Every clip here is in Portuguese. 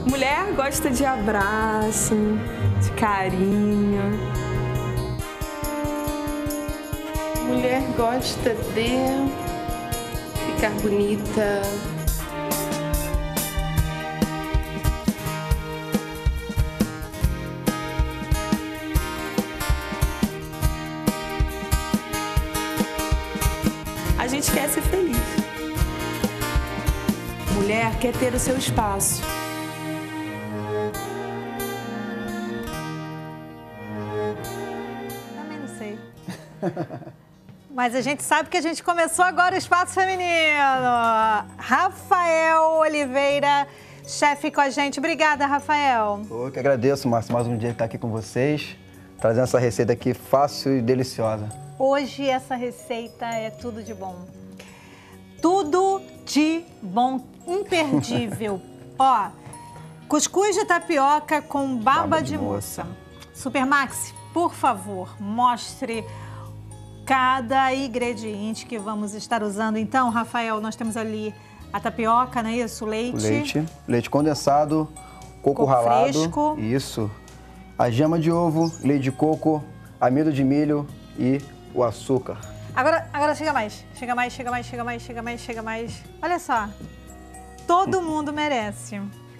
Mulher gosta de abraço, de carinho. Mulher gosta de ficar bonita. A gente quer ser feliz. Mulher quer ter o seu espaço. Também não sei. Mas a gente sabe que a gente começou agora o Espaço Feminino. Rafael Oliveira, chefe com a gente. Obrigada, Rafael. Eu que agradeço, Márcia, mais um dia estar aqui com vocês, trazendo essa receita aqui fácil e deliciosa. Hoje essa receita é tudo de bom. Tudo de bom, imperdível. Ó, cuscuz de tapioca com baba de moça. Supermax, por favor, mostre cada ingrediente que vamos estar usando. Então, Rafael, nós temos ali a tapioca, não é isso? Leite condensado, coco ralado. Fresco. Isso. A gema de ovo, leite de coco, amido de milho e o açúcar. Agora chega mais. Olha só. Todo mundo merece.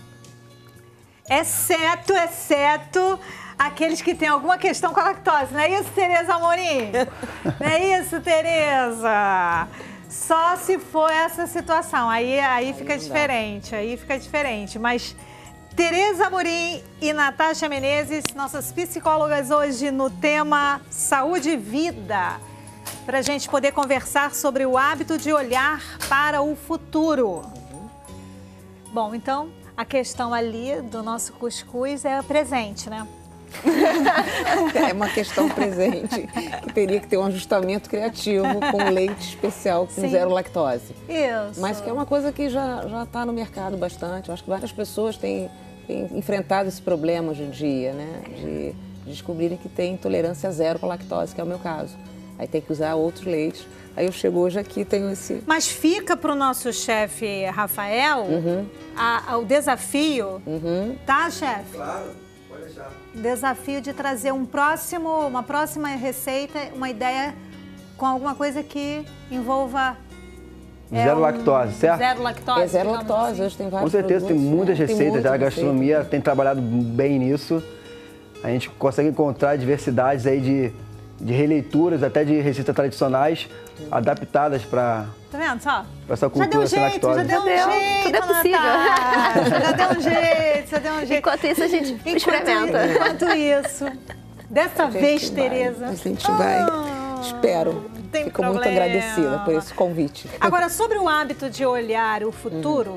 Exceto aqueles que têm alguma questão com a lactose. Não é isso, Tereza Amorim? Não é isso, Tereza? Só se for essa situação. Aí fica diferente. Mas Tereza Amorim e Natasha Menezes, nossas psicólogas hoje no tema Saúde e Vida, para a gente poder conversar sobre o hábito de olhar para o futuro. Bom, então, a questão ali do nosso cuscuz é presente, né? É uma questão presente, que teria que ter um ajustamento criativo com leite especial com zero lactose. Isso. Mas que é uma coisa que já está no mercado bastante. Eu acho que várias pessoas têm enfrentado esse problema hoje em dia, né? De descobrirem que tem intolerância zero com a lactose, que é o meu caso. Aí tem que usar outros leites. Aí eu chego hoje aqui e tenho esse... Mas fica para o nosso chefe Rafael o desafio, tá, chefe? Claro, pode deixar. Desafio de trazer uma próxima receita, uma ideia com alguma coisa que envolva... Zero lactose, certo? Zero lactose. É zero lactose, hoje tem vários Com certeza, tem produtos, muitas né? Tem receitas, muitas a gastronomia receitas. tem trabalhado bem nisso. A gente consegue encontrar diversidades aí de releituras, até de receitas tradicionais, adaptadas para Tá vendo só? essa Já deu cultura um sem jeito, lactose. tudo é possível. Já deu um jeito. Enquanto isso, a gente experimenta. Enquanto isso, dessa vez, Tereza. A gente vai, espero. Tem Fico muito problema. agradecida por esse convite. Agora, sobre o hábito de olhar o futuro,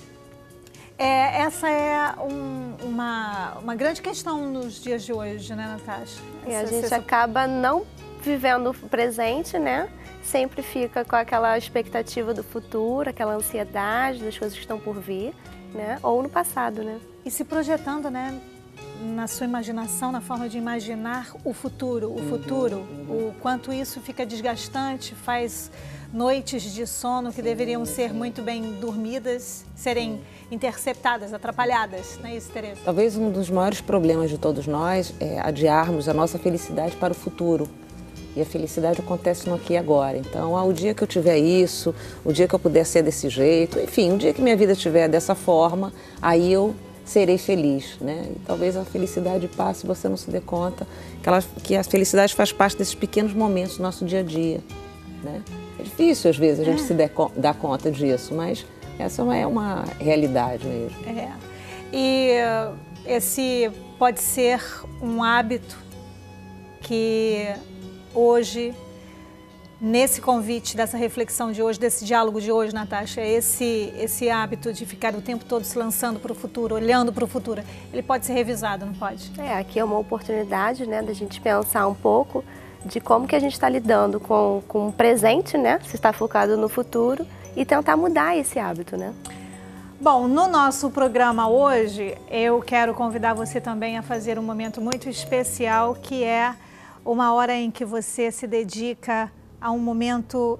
essa é uma grande questão nos dias de hoje, né, Natasha? E a gente acaba não vivendo o presente, né? Sempre fica com aquela expectativa do futuro, aquela ansiedade das coisas que estão por vir, né? Ou no passado, né? E se projetando, né? Na sua imaginação, na forma de imaginar o futuro, o quanto isso fica desgastante, faz noites de sono que deveriam ser muito bem dormidas, serem interceptadas, atrapalhadas, não é isso, Tereza? Talvez um dos maiores problemas de todos nós é adiarmos a nossa felicidade para o futuro. E a felicidade acontece no aqui e agora. Então, o dia que eu tiver isso, o dia que eu puder ser desse jeito, enfim, o dia que minha vida estiver dessa forma, aí eu serei feliz, né? E talvez a felicidade passe e você não se dê conta que a felicidade faz parte desses pequenos momentos do nosso dia a dia, né? É difícil, às vezes, a gente se dar conta disso, mas essa é uma realidade mesmo. E esse pode ser um hábito que hoje, nesse convite, dessa reflexão de hoje, desse diálogo de hoje, Natasha, esse hábito de ficar o tempo todo se lançando para o futuro, olhando para o futuro, ele pode ser revisado, não pode? Aqui é uma oportunidade, né, da gente pensar um pouco de como que a gente está lidando com o presente, né, se está focado no futuro, e tentar mudar esse hábito, né? Bom, no nosso programa hoje, eu quero convidar você também a fazer um momento muito especial, que é uma hora em que você se dedica a um momento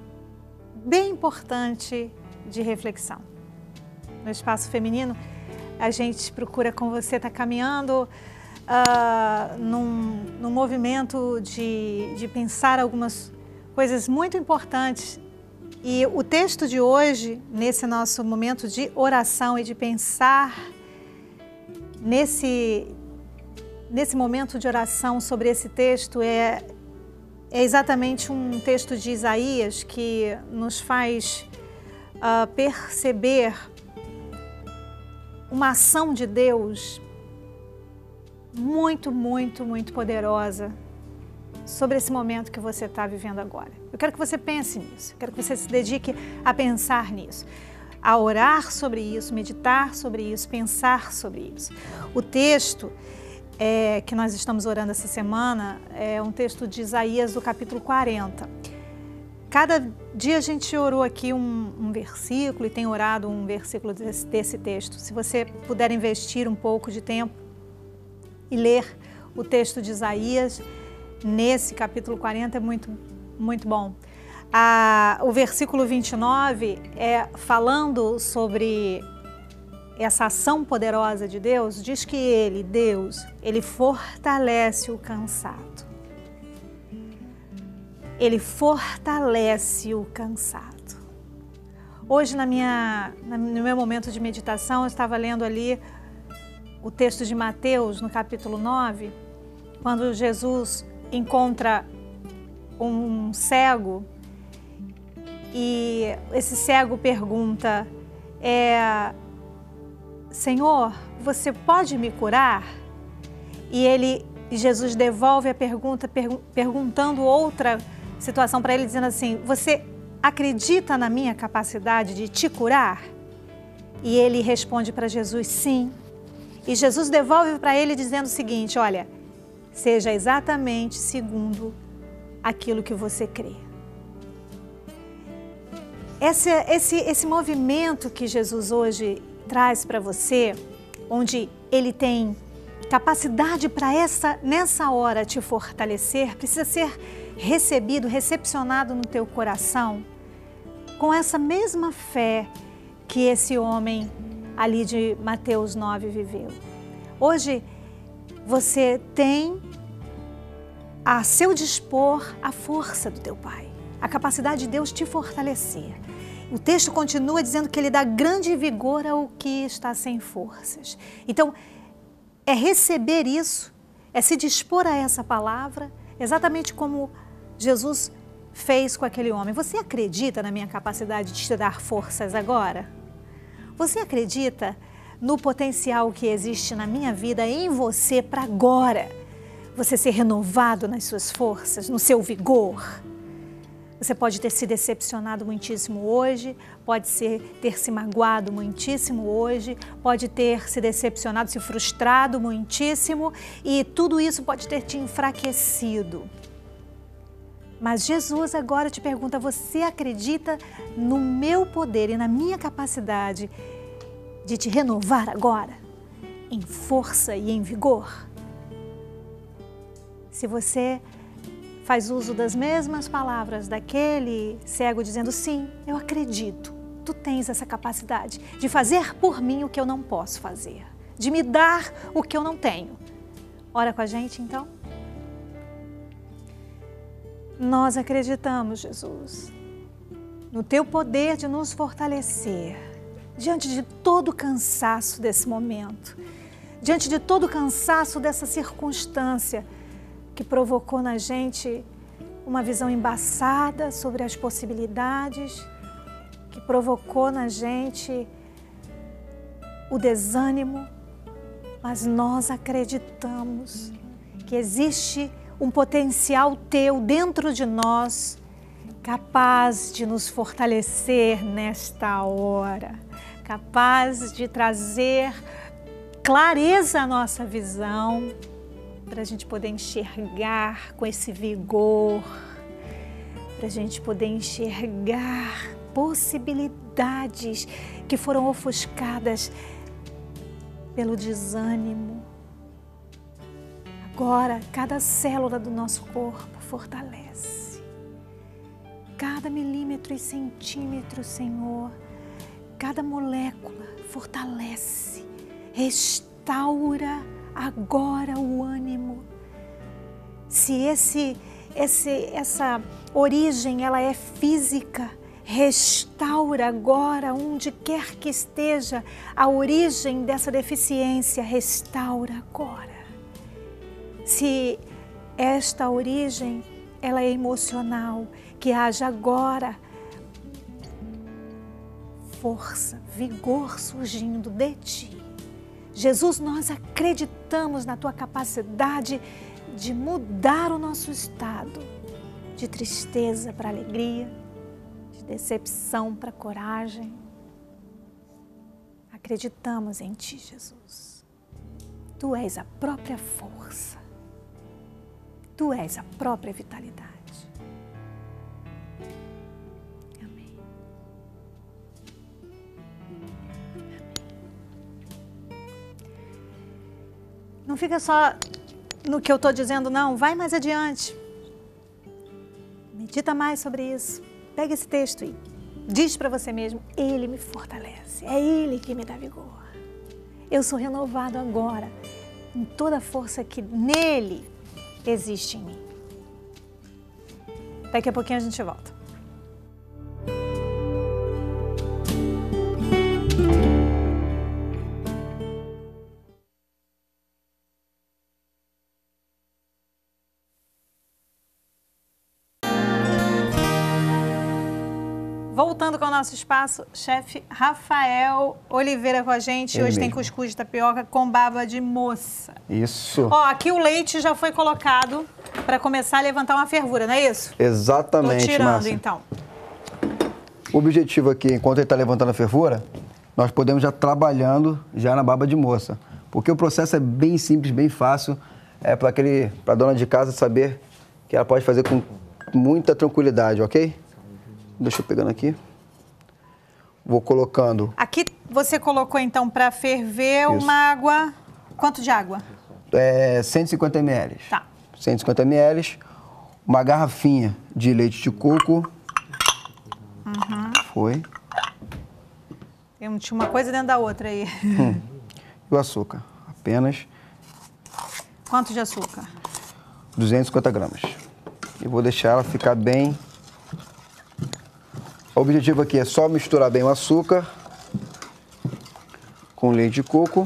bem importante de reflexão. No Espaço Feminino, a gente procura com você estar caminhando num movimento de pensar algumas coisas muito importantes. E o texto de hoje, nesse nosso momento de oração e de pensar nesse momento de oração sobre esse texto, é exatamente um texto de Isaías que nos faz perceber uma ação de Deus muito, muito, muito poderosa sobre esse momento que você está vivendo agora. Eu quero que você pense nisso, eu quero que você se dedique a pensar nisso, a orar sobre isso, meditar sobre isso, pensar sobre isso. O texto que nós estamos orando essa semana é um texto de Isaías do capítulo 40. Cada dia a gente orou aqui um versículo e tem orado um versículo desse texto. Se você puder investir um pouco de tempo e ler o texto de Isaías, nesse capítulo 40 é muito, muito bom. O versículo 29 é falando sobre essa ação poderosa de Deus, diz que Deus, ele fortalece o cansado. Ele fortalece o cansado. Hoje, no meu momento de meditação, eu estava lendo ali o texto de Mateus, no capítulo 9, quando Jesus encontra um cego e esse cego pergunta, Senhor, você pode me curar? E Jesus devolve a pergunta, perguntando outra situação para ele, dizendo assim, você acredita na minha capacidade de te curar? E ele responde para Jesus, sim. E Jesus devolve para ele dizendo o seguinte, olha, seja exatamente segundo aquilo que você crê. Esse movimento que Jesus hoje traz para você, onde ele tem capacidade para nessa hora te fortalecer, precisa ser recebido, recepcionado no teu coração, com essa mesma fé que esse homem ali de Mateus 9 viveu. Hoje você tem a seu dispor a força do teu Pai, a capacidade de Deus te fortalecer. O texto continua dizendo que ele dá grande vigor ao que está sem forças. Então, é receber isso, é se dispor a essa palavra, exatamente como Jesus fez com aquele homem. Você acredita na minha capacidade de te dar forças agora? Você acredita no potencial que existe na minha vida em você para agora você ser renovado nas suas forças, no seu vigor? Você pode ter se decepcionado muitíssimo hoje, pode ter se magoado muitíssimo hoje, pode ter se decepcionado, se frustrado muitíssimo e tudo isso pode ter te enfraquecido. Mas Jesus agora te pergunta, você acredita no meu poder e na minha capacidade de te renovar agora, em força e em vigor? Se você faz uso das mesmas palavras daquele cego dizendo, sim, eu acredito, tu tens essa capacidade de fazer por mim o que eu não posso fazer, de me dar o que eu não tenho. Ora com a gente então. Nós acreditamos, Jesus, no teu poder de nos fortalecer diante de todo o cansaço desse momento, diante de todo o cansaço dessa circunstância que provocou na gente uma visão embaçada sobre as possibilidades, que provocou na gente o desânimo, mas nós acreditamos que existe um potencial teu dentro de nós capaz de nos fortalecer nesta hora, capaz de trazer clareza à nossa visão, para a gente poder enxergar com esse vigor, para a gente poder enxergar possibilidades que foram ofuscadas pelo desânimo. Agora, cada célula do nosso corpo fortalece. Cada milímetro e centímetro, Senhor, cada molécula fortalece. restaura agora o ânimo. Se essa origem ela é física, restaura agora, onde quer que esteja a origem dessa deficiência, restaura agora. Se esta origem ela é emocional, que haja agora força, vigor surgindo de ti. Jesus, nós acreditamos na tua capacidade de mudar o nosso estado de tristeza para alegria, de decepção para coragem. Acreditamos em ti, Jesus. Tu és a própria força. Tu és a própria vitalidade. Amém. Não fica só no que eu estou dizendo, não. Vai mais adiante. Medita mais sobre isso. Pega esse texto e diz para você mesmo, Ele me fortalece. É Ele que me dá vigor. Eu sou renovado agora em toda a força que nele existe em mim. Daqui a pouquinho a gente volta. Voltando com o nosso espaço, chefe Rafael Oliveira com a gente. Ele Hoje tem mesmo. cuscuz de tapioca com baba de moça. Isso. Ó, aqui o leite já foi colocado para começar a levantar uma fervura, não é isso? Exatamente, Tô tirando, Márcia. então. O objetivo aqui, enquanto ele está levantando a fervura, nós podemos já trabalhando já na baba de moça. Porque o processo é bem simples, bem fácil. É para a dona de casa saber que ela pode fazer com muita tranquilidade, ok? Deixa eu pegando aqui. Vou colocando... Aqui você colocou, então, para ferver Isso. uma água... Quanto de água? 150 ml. Tá. 150 ml. Uma garrafinha de leite de coco. Foi. Tinha uma coisa dentro da outra aí. E o açúcar. Apenas Quanto de açúcar? 250 gramas. E vou deixar ela ficar bem... O objetivo aqui é só misturar bem o açúcar com leite de coco.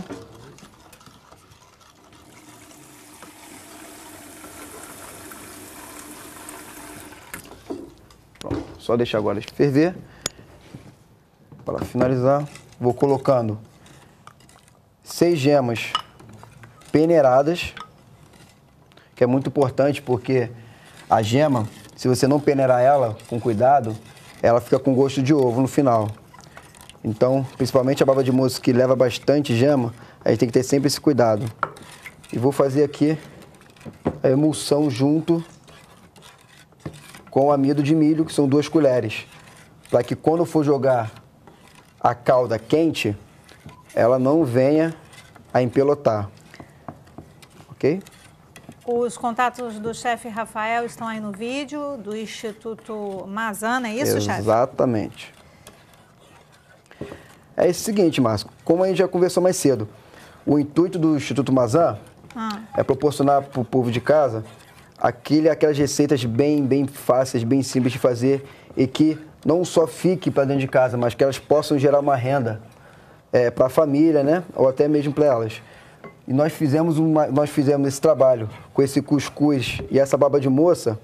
Pronto, só deixar agora ferver. Para finalizar, vou colocando 6 gemas peneiradas, que é muito importante porque a gema, se você não peneirar ela com cuidado, ela fica com gosto de ovo no final. Então, principalmente a baba de moça que leva bastante gema, a gente tem que ter sempre esse cuidado. E vou fazer aqui a emulsão junto com o amido de milho, que são 2 colheres. Para que quando for jogar a calda quente, ela não venha a empelotar. Ok? Os contatos do chefe Rafael estão aí no vídeo, do Instituto Mazan, é isso, chefe? Exatamente. É o seguinte, Márcio, como a gente já conversou mais cedo, o intuito do Instituto Mazan é proporcionar para o povo de casa aquelas receitas bem fáceis, bem simples de fazer e que não só fique para dentro de casa, mas que elas possam gerar uma renda para a família, né? Ou até mesmo para elas. E nós fizemos esse trabalho com esse cuscuz e essa baba de moça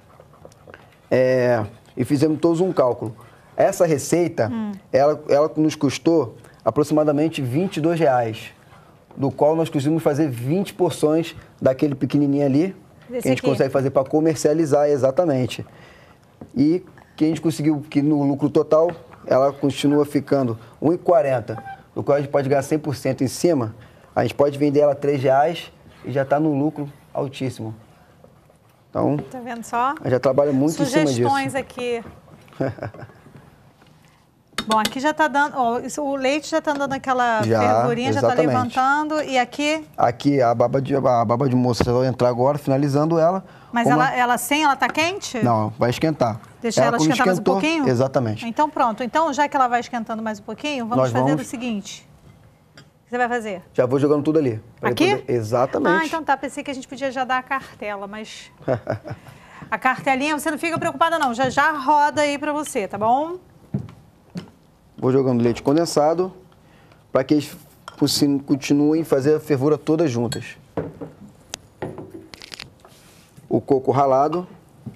e fizemos todos um cálculo. Essa receita, ela nos custou aproximadamente R$22, do qual nós conseguimos fazer 20 porções daquele pequenininho ali, que a gente consegue fazer para comercializar exatamente. E que a gente conseguiu que no lucro total, ela continua ficando R$1,40, do qual a gente pode ganhar 100% em cima. A gente pode vender ela R$3 e já está no lucro altíssimo. Então, tá vendo só? A gente já trabalha muito em cima disso. Sugestões aqui. Bom, aqui já está dando, o leite já está dando aquela fervurinha, já está levantando. E aqui? Aqui a baba de moça vai entrar agora, finalizando ela. Mas ela está quente? Não, vai esquentar. Deixar ela esquentar mais um pouquinho? Exatamente. Então pronto. Então, já que ela vai esquentando mais um pouquinho, vamos fazer o seguinte. você vai fazer? Já vou jogando tudo ali. pra ele Aqui? poder- Exatamente. Ah, então tá. Pensei que a gente podia já dar a cartela, mas... A cartelinha, você não fica preocupada não. Já roda aí pra você, tá bom? Vou jogando leite condensado para que eles continuem a fazer a fervura todas juntas. O coco ralado.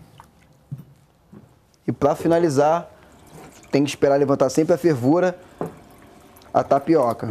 E para finalizar, tem que esperar levantar sempre a fervura, a tapioca.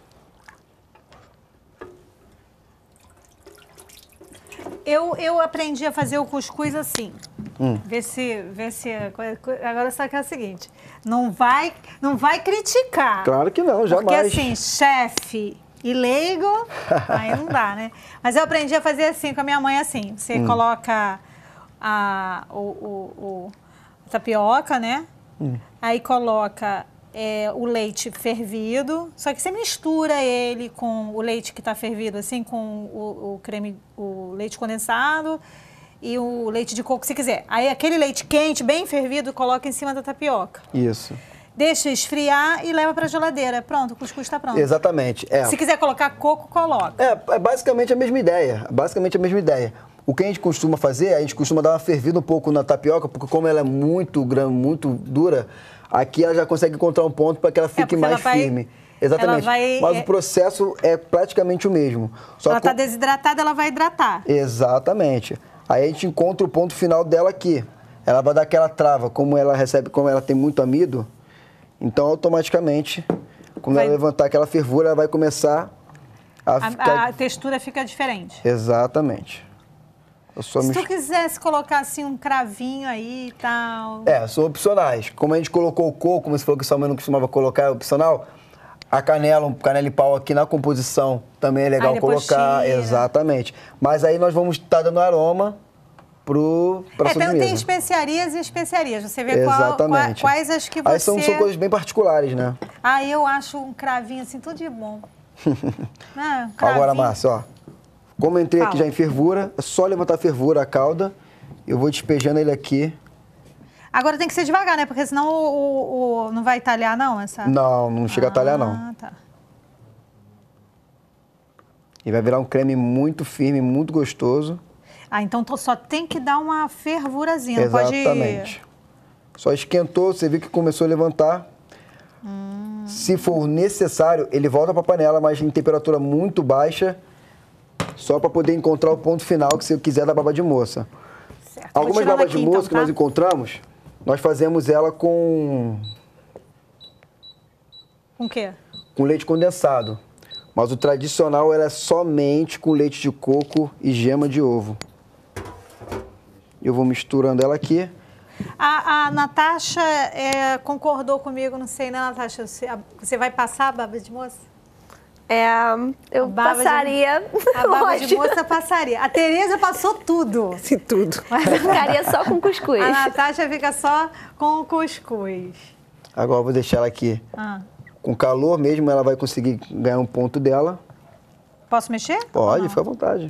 Eu aprendi a fazer o cuscuz assim. Vê se... Agora só que é o seguinte, não vai criticar. Claro que não, jamais. Porque assim, chefe e leigo, aí não dá, né? Mas eu aprendi a fazer assim, com a minha mãe, assim. Você coloca a tapioca, né? Aí coloca o leite fervido, só que você mistura ele com o leite que está fervido, assim, com o creme, o leite condensado e o leite de coco, se quiser. Aí aquele leite quente, bem fervido, coloca em cima da tapioca. Isso. Deixa esfriar e leva para a geladeira. Pronto, o cuscuz está pronto. Exatamente. Se quiser colocar coco, coloca. É basicamente a mesma ideia. Basicamente a mesma ideia. O que a gente costuma fazer, a gente costuma dar uma fervida um pouco na tapioca, porque como ela é muito dura, aqui ela já consegue encontrar um ponto para que ela fique mais firme. Exatamente. Mas o processo é praticamente o mesmo. Só ela está desidratada, ela vai hidratar. Exatamente. Aí a gente encontra o ponto final dela aqui. Ela vai dar aquela trava, como ela tem muito amido, então automaticamente, quando ela levantar aquela fervura, ela vai começar a textura fica diferente. Exatamente. Se tu quisesse colocar assim um cravinho aí e tal... são opcionais. Como a gente colocou o coco, como você falou que sua mãe não costumava colocar, é opcional, a canela em pau aqui na composição também é legal colocar. Tira. Exatamente. Mas aí nós vamos estar dando aroma para sobremesa. Tem especiarias e especiarias. Você vê quais as que você... Aí são coisas bem particulares, né? Eu acho um cravinho assim, tudo de bom. Agora, Márcia, ó. Como eu entrei aqui já em fervura, é só levantar a fervura, a calda. Eu vou despejando ele aqui. Agora tem que ser devagar, né? Porque senão não vai talhar, não? Não chega a talhar, não. Tá. E vai virar um creme muito firme, muito gostoso. Então só tem que dar uma fervurazinha. Exatamente. Só esquentou, você viu que começou a levantar. Se for necessário, ele volta para a panela, mas em temperatura muito baixa, só para poder encontrar o ponto final que você quiser da baba de moça. Certo. Algumas babas de moça que nós encontramos, nós fazemos ela com... Com o quê? Com leite condensado. Mas o tradicional era somente com leite de coco e gema de ovo. Eu vou misturando ela aqui. A Natasha concordou comigo, não sei, né, Natasha? Você vai passar a baba de moça? Eu passaria. A baba de moça passaria. A Tereza passou tudo. Sim, tudo. Mas eu ficaria só com cuscuz. A Natasha fica só com o cuscuz. Agora eu vou deixar ela aqui. Com calor mesmo, ela vai conseguir ganhar um ponto dela. Posso mexer? Pode, fica à vontade.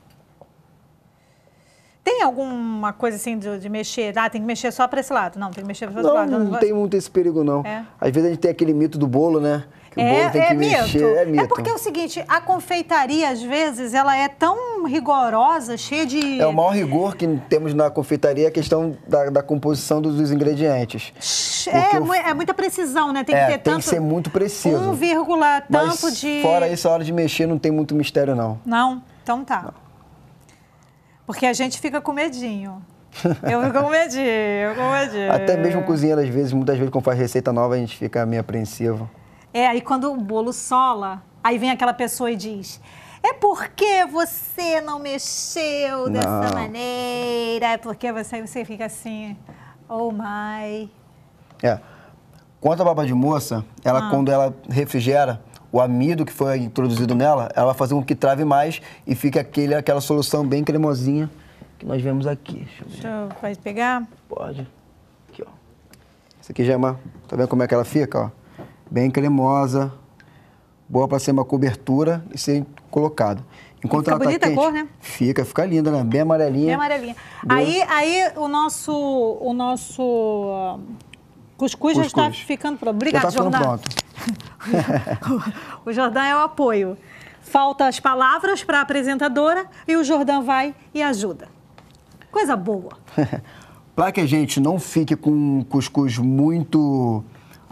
Tem alguma coisa assim de mexer? Tem que mexer só para esse lado? Não, tem que mexer para esse lado. Não tem muito esse perigo, não. Às vezes a gente tem aquele mito do bolo, né? Que o bolo tem que mexer. É mito. É porque é o seguinte, a confeitaria, às vezes, ela é tão rigorosa, cheia de... É o maior rigor que temos na confeitaria, a questão da composição dos ingredientes. É muita precisão, né? Tem que ter tem que ser muito preciso. 1, tanto de... Fora isso, a hora de mexer não tem muito mistério, não. Não? Então tá. Não. Porque a gente fica com medinho. Eu fico com medinho, Até mesmo cozinhando, às vezes, muitas vezes, quando faz receita nova, a gente fica meio apreensivo. Aí quando o bolo sola, aí vem aquela pessoa e diz: é porque você não mexeu dessa maneira, é porque você fica assim, oh my. Quanto à baba de moça, ela quando ela refrigera, o amido que foi introduzido nela, ela vai fazer com que trave mais e fique aquela solução bem cremosinha que nós vemos aqui. Vai pegar? Pode. Aqui, ó. Isso aqui já é uma... Tá vendo como é que ela fica, ó? Bem cremosa, boa para ser uma cobertura e ser colocado. Enquanto fica ela bonita tá quente, a cor, né? Fica linda, né? Bem amarelinha. Bem amarelinha. Aí o nosso cuscuz já está ficando pronto. Obrigada, já tá ficando Jornal. pronto. O Jordão é o apoio. Faltam as palavras para a apresentadora e o Jordão vai e ajuda. Coisa boa. Para que a gente não fique com um cuscuz muito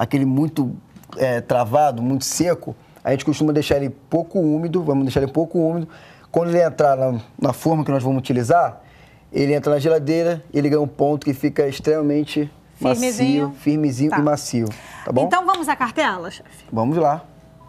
travado, muito seco, a gente costuma deixar ele pouco úmido, vamos deixar ele pouco úmido. Quando ele entrar na forma que nós vamos utilizar, ele entra na geladeira e ele ganha um ponto que fica extremamente macio, firmezinho e macio, tá bom? Então vamos à cartela, chefe? Vamos lá.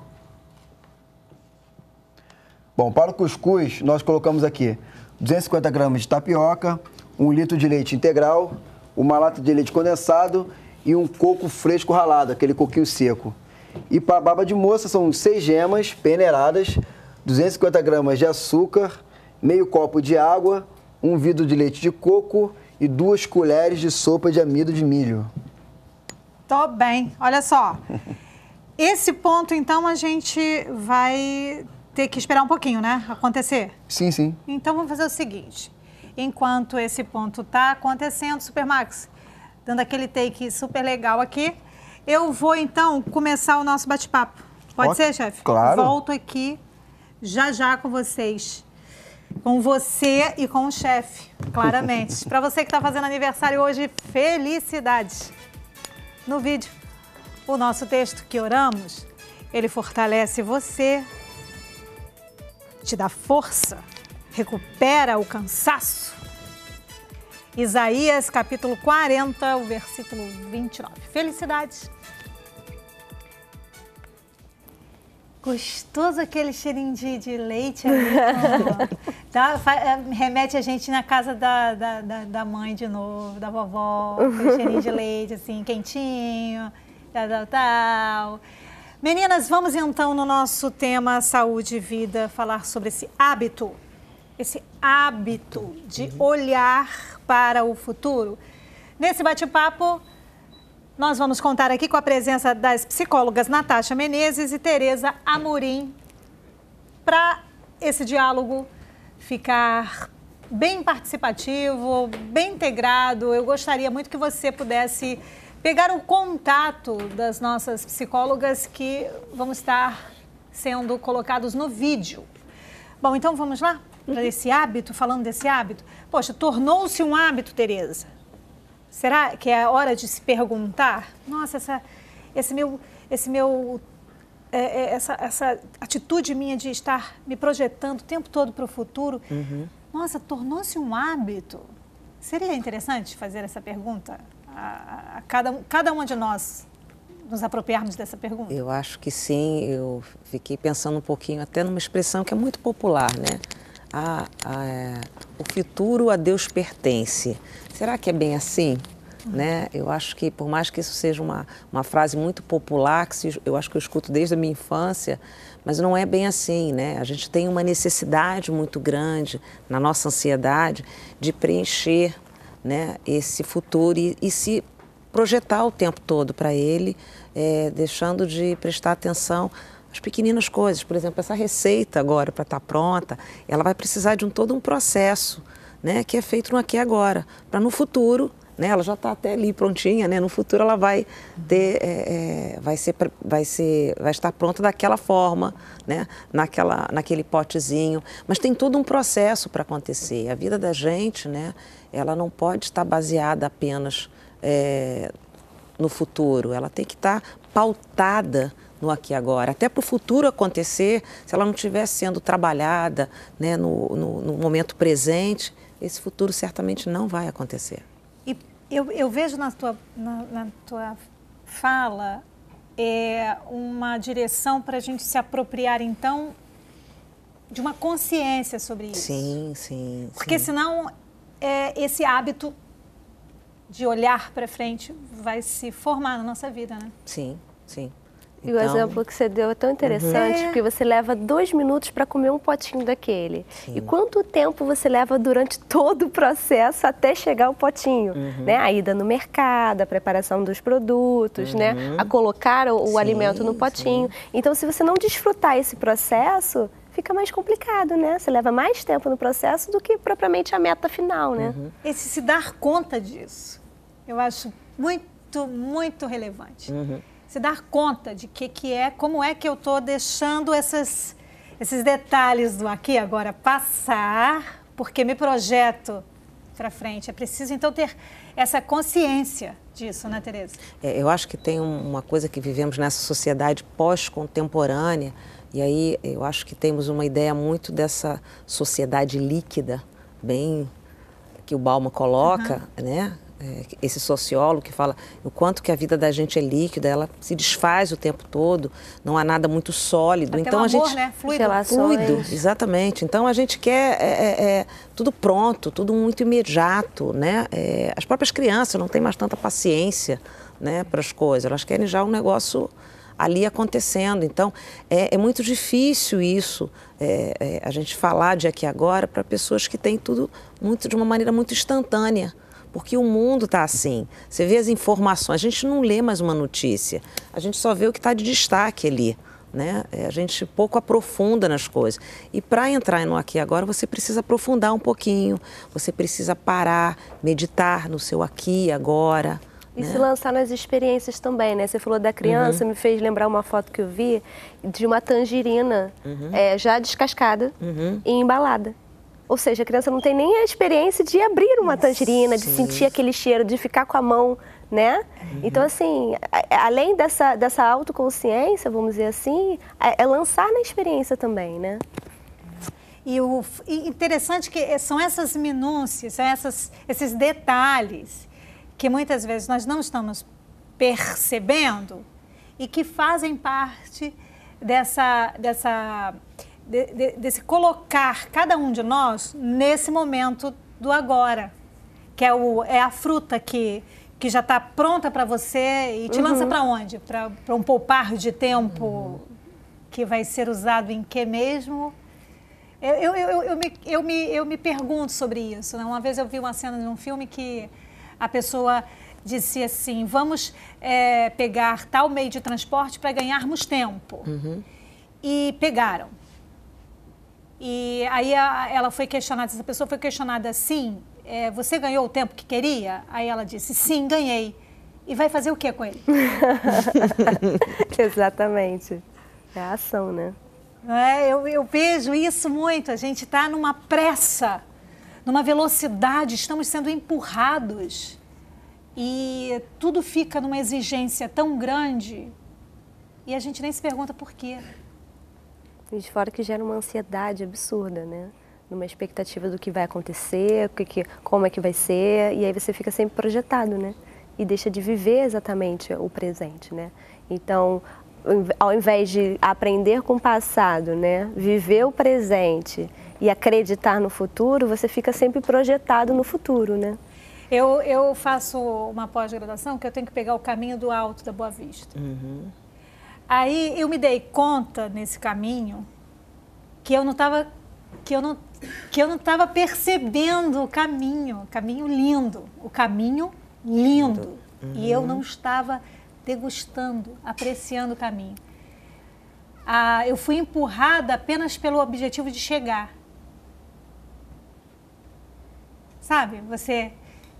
Bom, para o cuscuz, nós colocamos aqui 250 gramas de tapioca, 1 litro de leite integral, uma lata de leite condensado e um coco fresco ralado, aquele coquinho seco. E para a baba de moça são 6 gemas peneiradas, 250 gramas de açúcar, meio copo de água, 1 vidro de leite de coco e 2 colheres de sopa de amido de milho. Tô bem. Olha só. Esse ponto, então, a gente vai ter que esperar um pouquinho, né? Acontecer. Sim, sim. Então, vamos fazer o seguinte. Enquanto esse ponto tá acontecendo, Supermax, dando aquele take super legal aqui, eu vou, então, começar o nosso bate-papo. Pode ser, chefe? Claro. Volto aqui já com vocês. Com você e com o chefe, claramente. Para você que está fazendo aniversário hoje, felicidades. No vídeo, o nosso texto que oramos, ele fortalece você, te dá força, recupera o cansaço. Isaías, capítulo 40, o versículo 29. Felicidades. Gostoso aquele cheirinho de leite ali. Remete a gente na casa da mãe de novo, da vovó. Aquele cheirinho de leite, assim, quentinho, tal. Meninas, vamos então no nosso tema saúde e vida falar sobre esse hábito de olhar para o futuro. Nesse bate-papo, nós vamos contar aqui com a presença das psicólogas Natasha Menezes e Tereza Amorim para esse diálogo ficar bem participativo, bem integrado. Eu gostaria muito que você pudesse pegar o contato das nossas psicólogas que vão estar sendo colocados no vídeo. Bom, então vamos lá para esse hábito, falando desse hábito. Poxa, tornou-se um hábito, Tereza. Será que é hora de se perguntar? Nossa, essa atitude minha de estar me projetando o tempo todo para o futuro, nossa, tornou-se um hábito. Seria interessante fazer essa pergunta a cada uma de nós, nos apropriarmos dessa pergunta? Eu acho que sim. Eu fiquei pensando um pouquinho até numa expressão que é muito popular, né? O futuro a Deus pertence. Será que é bem assim? Né? Eu acho que, por mais que isso seja uma frase muito popular, eu acho que eu escuto desde a minha infância, mas não é bem assim, né? A gente tem uma necessidade muito grande, na nossa ansiedade, de preencher, né, esse futuro e se projetar o tempo todo para ele, deixando de prestar atenção às pequeninas coisas. Por exemplo, essa receita agora, para estar pronta, ela vai precisar de todo um processo, né, que é feito no aqui e agora, para no futuro, né, ela já está até ali prontinha, né, no futuro ela vai ter, vai estar pronta daquela forma, né, naquele potezinho, mas tem todo um processo para acontecer. A vida da gente, né, ela não pode estar baseada apenas no futuro, ela tem que estar pautada no aqui e agora. Até para o futuro acontecer, se ela não estiver sendo trabalhada, né, no momento presente, esse futuro certamente não vai acontecer. E eu vejo na tua fala uma direção para a gente se apropriar, então, de uma consciência sobre isso. Sim, sim. Porque senão esse hábito de olhar para frente vai se formar na nossa vida, né? Sim, sim. E o exemplo que você deu é tão interessante, porque você leva 2 minutos para comer um potinho daquele. Sim. E quanto tempo você leva durante todo o processo até chegar ao potinho? Né? A ida no mercado, a preparação dos produtos, né? A colocar o alimento no potinho. Sim. Então, se você não desfrutar esse processo, fica mais complicado, né? Você leva mais tempo no processo do que propriamente a meta final, né? Esse se dar conta disso, eu acho muito, muito relevante. se dar conta de como é que eu estou deixando esses detalhes do aqui e agora passar, porque me projeto para frente. É preciso, então, ter essa consciência disso, né, Tereza? Eu acho que tem uma coisa que vivemos nessa sociedade pós-contemporânea, e aí eu acho que temos uma ideia muito dessa sociedade líquida, bem que o Bauman coloca, né? Esse sociólogo que fala o quanto que a vida da gente é líquida, ela se desfaz o tempo todo, não há nada muito sólido. Até então o a amor, gente, né? Fluido, exatamente. Então a gente quer tudo pronto, tudo muito imediato, né? As próprias crianças não têm mais tanta paciência, né, para as coisas, elas querem já um negócio ali acontecendo. Então é muito difícil isso, a gente falar de aqui e agora para pessoas que têm tudo de uma maneira muito instantânea. Porque o mundo está assim, você vê as informações, a gente não lê mais uma notícia, a gente só vê o que está de destaque ali, né? A gente pouco aprofunda nas coisas. E para entrar no aqui e agora, você precisa aprofundar um pouquinho, você precisa parar, meditar no seu aqui e agora. E né? se lançar nas experiências também, né? Você falou da criança, me fez lembrar uma foto que eu vi de uma tangerina já descascada e embalada. Ou seja, a criança não tem nem a experiência de abrir uma tangerina, de sentir aquele cheiro, de ficar com a mão, né? Então, assim, além dessa autoconsciência, vamos dizer assim, é lançar na experiência também, né? E interessante que são essas minúcias, são esses detalhes que muitas vezes nós não estamos percebendo e que fazem parte desse colocar cada um de nós nesse momento do agora, que é a fruta que já está pronta para você e te lança para onde? Para um poupar de tempo que vai ser usado em que mesmo? Eu me pergunto sobre isso, né? Uma vez eu vi uma cena de um filme que a pessoa disse assim, vamos pegar tal meio de transporte para ganharmos tempo. E pegaram. E aí ela foi questionada, essa pessoa foi questionada assim, você ganhou o tempo que queria? Aí ela disse, sim, ganhei. E vai fazer o que com ele? Exatamente. É a ação, né? Eu vejo isso muito, a gente está numa pressa, numa velocidade, estamos sendo empurrados e tudo fica numa exigência tão grande e a gente nem se pergunta por quê. E de fora que gera uma ansiedade absurda, né? Numa expectativa do que vai acontecer, como é que vai ser, e aí você fica sempre projetado, né? E deixa de viver exatamente o presente, né? Então, ao invés de aprender com o passado, né? Viver o presente e acreditar no futuro, você fica sempre projetado no futuro, né? Eu faço uma pós-graduação que eu tenho que pegar o caminho do Alto da Boa Vista. Aí eu me dei conta nesse caminho que eu não estava percebendo o caminho lindo, e eu não estava degustando, apreciando o caminho. Eu fui empurrada apenas pelo objetivo de chegar. Sabe, você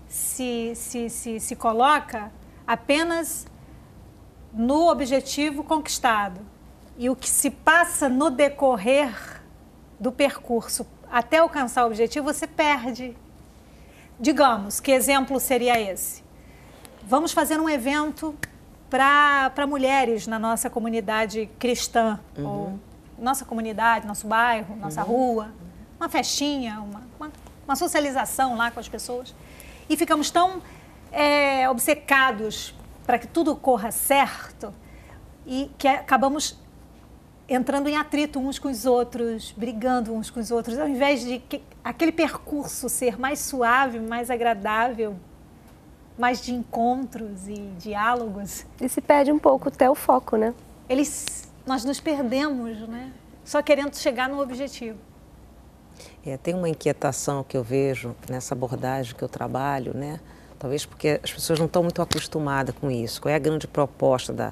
se coloca apenas no objetivo conquistado. E o que se passa no decorrer do percurso até alcançar o objetivo, você perde. Digamos, que exemplo seria esse? Vamos fazer um evento para mulheres na nossa comunidade cristã, ou nossa comunidade, nosso bairro, nossa rua, uma festinha, uma socialização lá com as pessoas. E ficamos tão obcecados para que tudo corra certo e que acabamos entrando em atrito uns com os outros, brigando uns com os outros, ao invés de aquele percurso ser mais suave, mais agradável, mais de encontros e diálogos. E se perde um pouco até o foco, né? Nós nos perdemos, né? Só querendo chegar no objetivo. Tem uma inquietação que eu vejo nessa abordagem que eu trabalho, né? Talvez porque as pessoas não estão muito acostumadas com isso. Qual é a grande proposta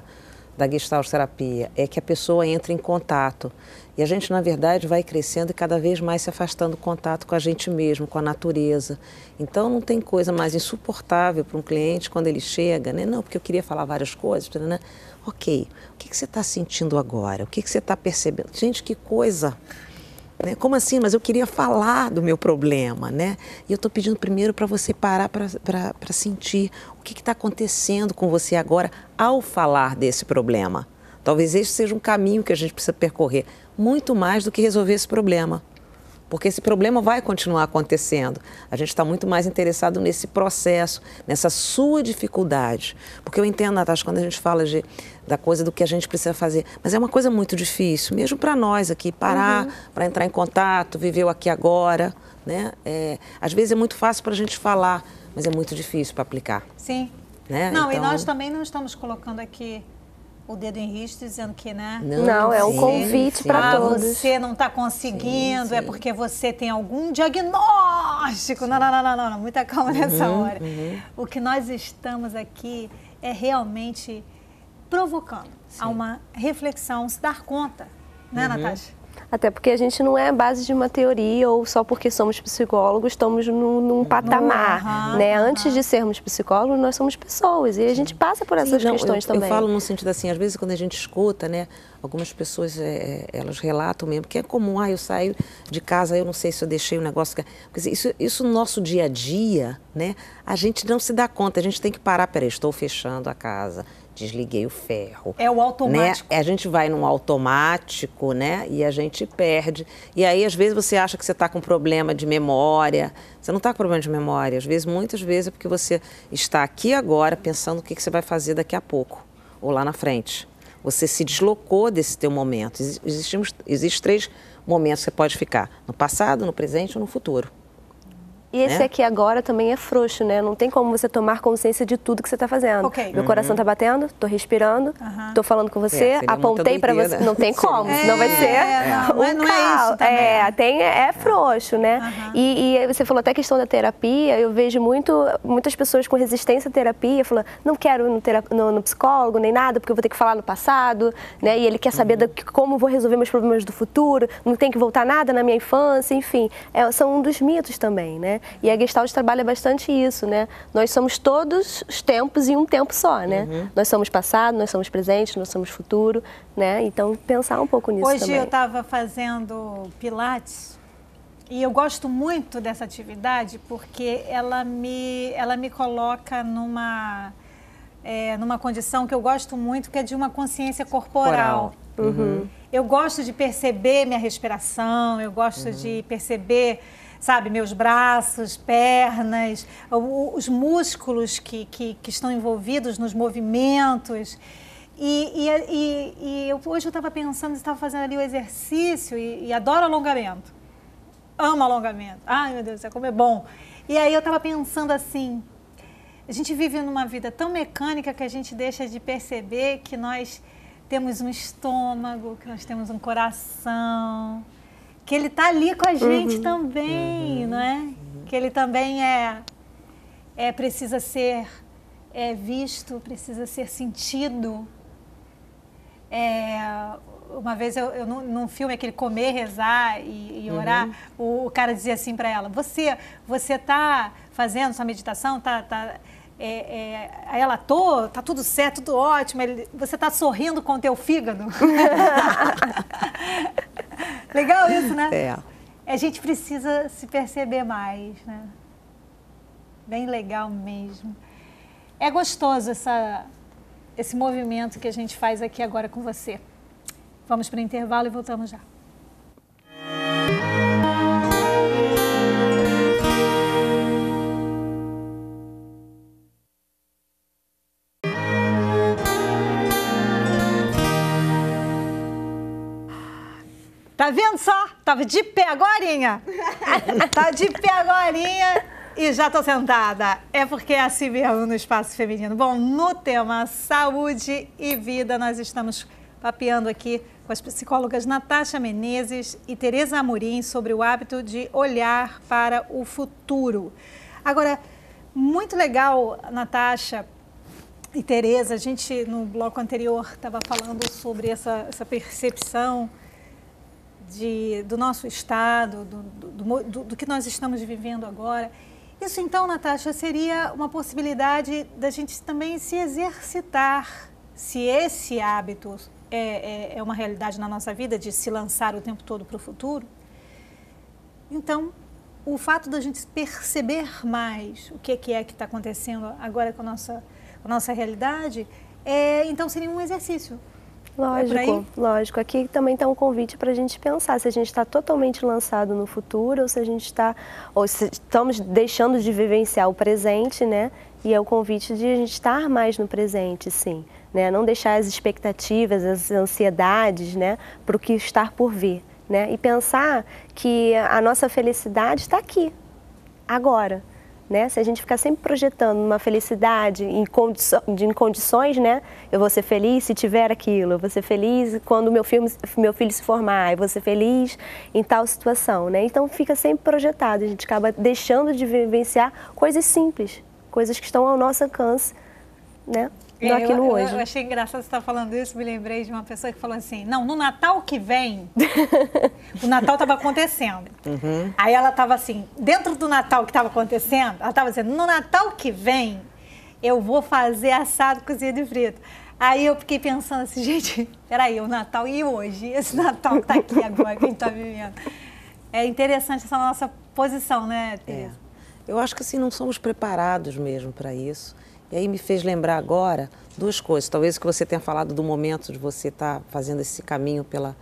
da Gestalt terapia é que a pessoa entra em contato. E a gente, na verdade, vai crescendo e cada vez mais se afastando do contato com a gente mesmo, com a natureza. Então, não tem coisa mais insuportável para um cliente quando ele chega, né? Não, porque eu queria falar várias coisas, né? Ok, o que você está sentindo agora? O que você está percebendo? Gente, que coisa! Né? Como assim? Mas eu queria falar do meu problema, né? E eu estou pedindo primeiro para você parar para sentir o que está acontecendo com você agora ao falar desse problema. Talvez esse seja um caminho que a gente precisa percorrer, muito mais do que resolver esse problema. Porque esse problema vai continuar acontecendo. A gente está muito mais interessado nesse processo, nessa sua dificuldade. Porque eu entendo, Natasha, quando a gente fala da coisa do que a gente precisa fazer, mas é uma coisa muito difícil, mesmo para nós aqui, parar, para entrar em contato, viver o aqui e agora, né? Às vezes é muito fácil para a gente falar, mas é muito difícil para aplicar. Sim. Né? Não, então... e nós também não estamos colocando aqui o dedo em risco dizendo que, né? Não, é um convite para todos. Você não está conseguindo, é porque você tem algum diagnóstico. Não, muita calma nessa hora. O que nós estamos aqui é realmente provocando a uma reflexão, se dar conta, né, Natasha? Até porque a gente não é a base de uma teoria ou só porque somos psicólogos estamos num patamar, né? Antes de sermos psicólogos, nós somos pessoas e a gente passa por essas questões também. Eu falo no sentido assim, às vezes quando a gente escuta, né? Algumas pessoas, elas relatam mesmo que é comum, eu saio de casa, eu não sei se eu deixei um negócio... Isso no nosso dia a dia, né? A gente não se dá conta, a gente tem que parar, peraí, estou fechando a casa, desliguei o ferro. É o automático. Né? A gente vai num automático, né? E a gente perde. E aí, às vezes, você acha que você está com problema de memória. Você não está com problema de memória. Às vezes, muitas vezes, é porque você está aqui agora pensando o que você vai fazer daqui a pouco. Ou lá na frente. Você se deslocou desse teu momento. Existem 3 momentos que você pode ficar. No passado, no presente ou no futuro. E esse aqui agora também é frouxo, né? Não tem como você tomar consciência de tudo que você está fazendo. Meu coração está batendo, estou respirando, estou falando com você, apontei para você. Não tem como, senão vai ser não é isso também. É frouxo, né? E você falou até a questão da terapia, eu vejo muitas pessoas com resistência à terapia, falando, não quero ir no psicólogo nem nada, porque eu vou ter que falar no passado, né? E ele quer saber como vou resolver meus problemas do futuro, não tem que voltar nada na minha infância, enfim. São um dos mitos também, né? E a Gestalt trabalha bastante isso, né? Nós somos todos os tempos em um tempo só, né? Nós somos passado, nós somos presente, nós somos futuro, né? Então, pensar um pouco nisso também. Hoje eu estava fazendo Pilates e eu gosto muito dessa atividade porque ela me coloca numa condição que eu gosto muito, que é de uma consciência corporal. Eu gosto de perceber minha respiração, eu gosto de perceber... sabe, meus braços, pernas, os músculos que estão envolvidos nos movimentos. Hoje eu estava pensando, estava fazendo ali o exercício e adoro alongamento. Amo alongamento. Ai, meu Deus, como é bom. E aí eu estava pensando assim, a gente vive numa vida tão mecânica que a gente deixa de perceber que nós temos um estômago, que nós temos um coração... que ele está ali com a gente também, não é? Que ele também precisa ser visto, precisa ser sentido. Uma vez, num filme, aquele Comer, Rezar e Orar, o cara dizia assim para ela, você está fazendo sua meditação, aí ela, tá tudo certo, tudo ótimo, você está sorrindo com o teu fígado? Legal isso, né? A gente precisa se perceber mais, né? Bem legal mesmo. É gostoso esse movimento que a gente faz aqui agora com você. Vamos para o intervalo e voltamos já. Tá vendo só? Tava de pé agorinha. Tá de pé agorinha e já tô sentada. É porque é assim mesmo no Espaço Feminino. Bom, no tema saúde e vida, nós estamos papeando aqui com as psicólogas Natasha Menezes e Tereza Amorim sobre o hábito de olhar para o futuro. Agora, muito legal, Natasha, e Tereza, a gente no bloco anterior estava falando sobre essa percepção do nosso estado, do que nós estamos vivendo agora. Isso então, Natasha, seria uma possibilidade da gente também se exercitar, se esse hábito é uma realidade na nossa vida, de se lançar o tempo todo para o futuro. Então, o fato da gente perceber mais o que é que está acontecendo agora com a nossa realidade, então seria um exercício. Lógico, lógico. Aqui também está um convite para a gente pensar se a gente está totalmente lançado no futuro ou se a gente está, ou se estamos deixando de vivenciar o presente, né? E é o convite de a gente estar mais no presente, sim, né? Não deixar as expectativas, as ansiedades, né, para o que está por vir, né? E pensar que a nossa felicidade está aqui, agora. Né? Se a gente ficar sempre projetando uma felicidade em condições, né? Eu vou ser feliz se tiver aquilo, eu vou ser feliz quando meu filho se formar, eu vou ser feliz em tal situação, né? Então fica sempre projetado, a gente acaba deixando de vivenciar coisas simples, coisas que estão ao nosso alcance, né? Aqui no hoje. Eu achei engraçado você estar falando isso, me lembrei de uma pessoa que falou assim, não, no Natal que vem, o Natal estava acontecendo. Uhum. Aí ela estava assim, dentro do Natal que estava acontecendo, ela estava dizendo, no Natal que vem, eu vou fazer assado, cozido e frito. Aí eu fiquei pensando assim, gente, peraí, o Natal e hoje? Esse Natal que está aqui agora, que a gente está vivendo. É interessante essa nossa posição, né, Tereza? Eu acho que assim, não somos preparados mesmo para isso. E aí me fez lembrar agora duas coisas. Talvez que você tenha falado do momento de você estar fazendo esse caminho pelo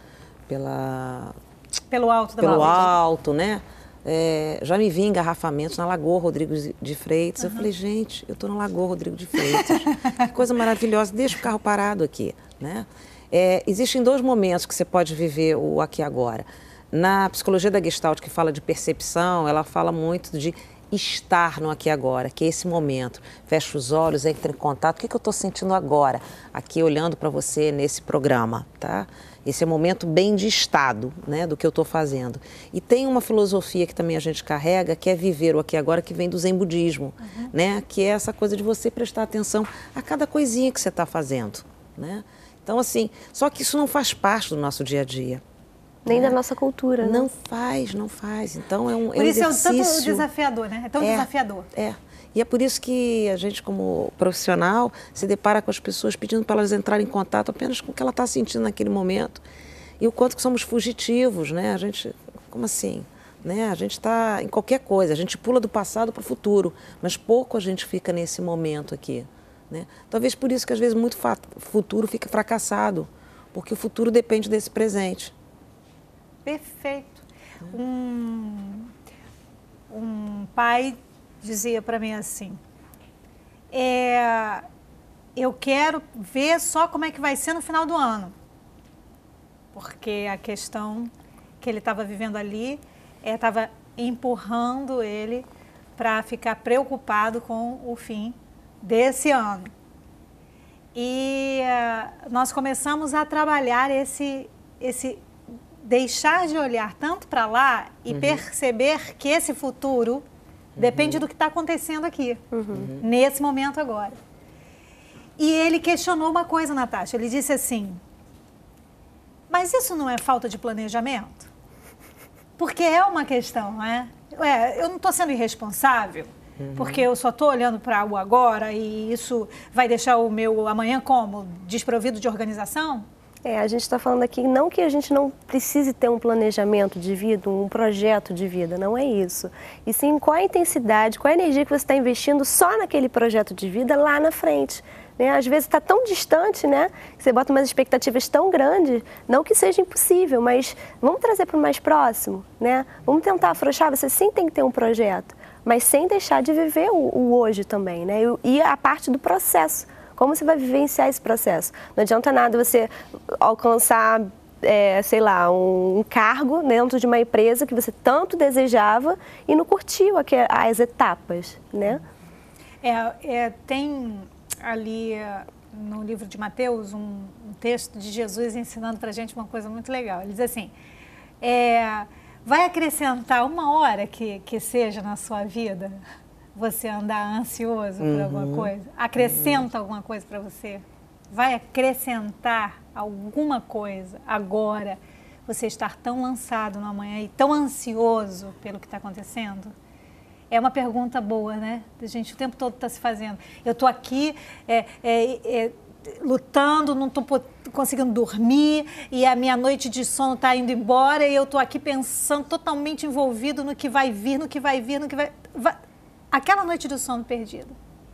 alto, né? Já me vi em engarrafamentos na Lagoa Rodrigo de Freitas. Eu falei, gente, eu estou na Lagoa Rodrigo de Freitas. Que coisa maravilhosa, deixa o carro parado aqui, né? Existem dois momentos que você pode viver o aqui e agora. Na psicologia da Gestalt, que fala de percepção, ela fala muito de estar no aqui e agora, que é esse momento. Fecha os olhos, entra em contato. O que eu estou sentindo agora, aqui olhando para você nesse programa, tá? Esse é o momento bem de estado, né, do que eu estou fazendo. E tem uma filosofia que também a gente carrega, que é viver o aqui e agora, que vem do Zen Budismo, né? Que é essa coisa de você prestar atenção a cada coisinha que você está fazendo, né? Então, assim, só que isso não faz parte do nosso dia a dia. Nem da nossa cultura, né? Não faz. Então é um Por isso exercício... é tanto desafiador, né? É tão desafiador. E é por isso que a gente, como profissional, se depara com as pessoas pedindo para elas entrarem em contato apenas com o que ela está sentindo naquele momento. E o quanto que somos fugitivos, né? A gente, como assim? Né? A gente está em qualquer coisa, a gente pula do passado para o futuro, mas pouco a gente fica nesse momento aqui, né? Talvez por isso que às vezes muito futuro fica fracassado, porque o futuro depende desse presente. Perfeito. Um pai dizia para mim assim, eu quero ver só como é que vai ser no final do ano, porque a questão que ele estava vivendo ali estava empurrando ele para ficar preocupado com o fim desse ano. E nós começamos a trabalhar esse deixar de olhar tanto para lá e perceber que esse futuro depende do que está acontecendo aqui, nesse momento agora. E ele questionou uma coisa, Natasha, ele disse assim, mas isso não é falta de planejamento? Porque é uma questão, né? Eu não estou sendo irresponsável, porque eu só estou olhando para o agora e isso vai deixar o meu amanhã como? Desprovido de organização? A gente está falando aqui não que a gente não precise ter um planejamento de vida, um projeto de vida, não é isso. E sim qual a intensidade, qual a energia que você está investindo só naquele projeto de vida lá na frente. Né? Às vezes está tão distante, né? Que você bota umas expectativas tão grandes, não que seja impossível, mas vamos trazer para o mais próximo, né? Vamos tentar afrouxar, você sim tem que ter um projeto, mas sem deixar de viver o hoje também, né? E a parte do processo. Como você vai vivenciar esse processo? Não adianta nada você alcançar, sei lá, um cargo dentro de uma empresa que você tanto desejava e não curtiu as etapas, né? Tem ali no livro de Mateus um texto de Jesus ensinando para a gente uma coisa muito legal. Ele diz assim, vai acrescentar uma hora que seja na sua vida? você andar ansioso por alguma coisa? Acrescenta alguma coisa para você? Vai acrescentar alguma coisa agora, você estar tão lançado no amanhã e tão ansioso pelo que está acontecendo? É uma pergunta boa, né? A gente o tempo todo está se fazendo. Eu estou aqui lutando, não estou conseguindo dormir e a minha noite de sono está indo embora e eu estou aqui pensando, totalmente envolvido no que vai vir, no que vai vir, no que vai... Aquela noite de sono perdida.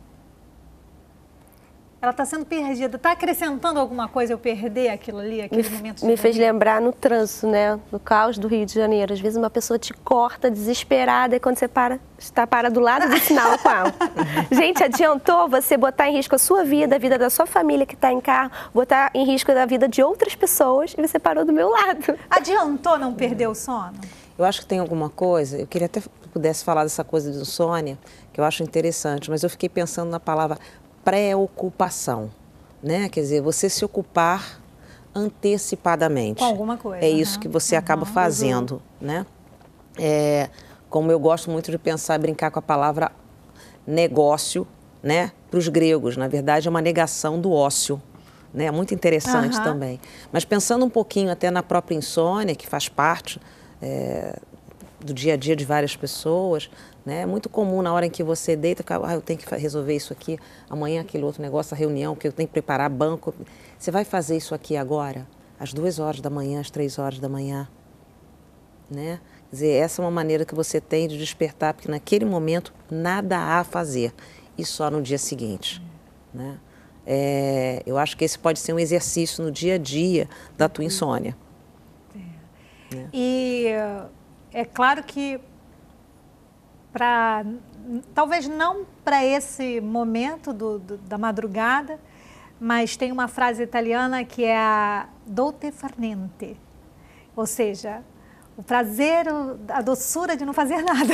Ela está sendo perdida. Está acrescentando alguma coisa eu perder aquilo ali, aquele momento de Me fez lembrar no trânsito, né? No caos do Rio de Janeiro. Às vezes uma pessoa te corta desesperada e quando você está para do lado do sinal com ela. Gente, adiantou você botar em risco a sua vida, a vida da sua família que está em carro, botar em risco a vida de outras pessoas e você parou do meu lado. Adiantou não perder o sono? Eu acho que tem alguma coisa, eu queria até que pudesse falar dessa coisa de insônia, que eu acho interessante, mas eu fiquei pensando na palavra preocupação, né? Quer dizer, você se ocupar antecipadamente. Com alguma coisa. É isso que você acaba fazendo, né? Como eu gosto muito de pensar, brincar com a palavra negócio, né? Para os gregos, na verdade, é uma negação do ócio, né? Muito interessante também. Mas pensando um pouquinho até na própria insônia, que faz parte do dia a dia de várias pessoas, né? É muito comum na hora em que você deita, eu tenho que resolver isso aqui, amanhã aquele outro negócio, a reunião, que eu tenho que preparar banco. Você vai fazer isso aqui agora, às 2 horas da manhã, às 3 horas da manhã, né? Quer dizer, essa é uma maneira que você tem de despertar, porque naquele momento nada há a fazer, e só no dia seguinte, né? Eu acho que esse pode ser um exercício no dia a dia da tua insônia. E é claro que talvez não para esse momento da madrugada, mas tem uma frase italiana que é a dolce far niente, ou seja, o prazer, a doçura de não fazer nada.